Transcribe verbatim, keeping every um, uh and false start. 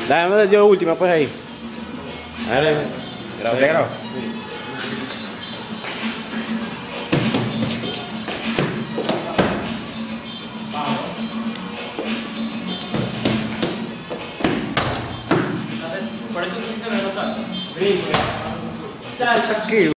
Dame yo última pues ahí. Dale. Grabo. ¿Ya grabo? Por eso no se me lo saca. Salsa. Aquí.